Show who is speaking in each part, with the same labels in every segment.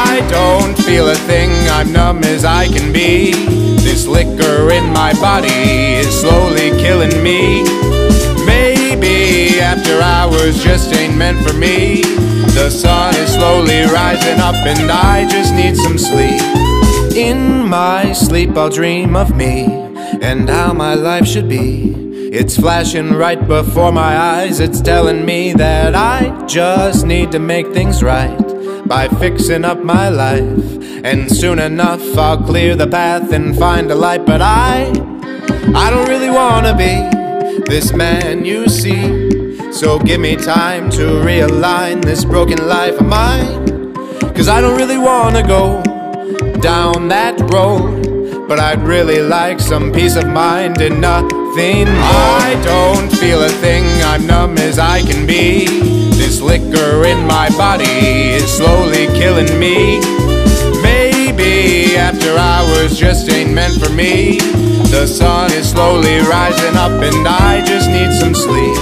Speaker 1: I don't feel a thing, I'm numb as I can be. This liquor in my body is slowly killing me. Maybe after hours just ain't meant for me. The sun is slowly rising up and I just need some sleep. In my sleep I'll dream of me and how my life should be. It's flashing right before my eyes, it's telling me that I just need to make things right by fixing up my life. And soon enough I'll clear the path and find a light. But I don't really wanna be this man you see. So give me time to realign this broken life of mine. 'Cause I don't really wanna go down that road, but I'd really like some peace of mind and nothing more. I don't feel a thing, I'm numb as I can be. This liquor in my body is slowly killing me. Maybe after hours just ain't meant for me. The sun is slowly rising up and I just need some sleep.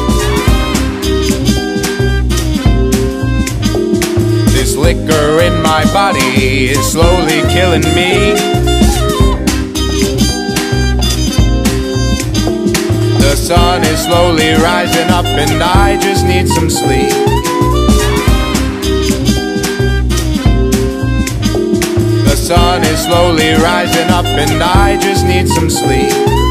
Speaker 1: This liquor in my body is slowly killing me. The sun is slowly rising up and I just need some sleep. The sun is slowly rising up and I just need some sleep.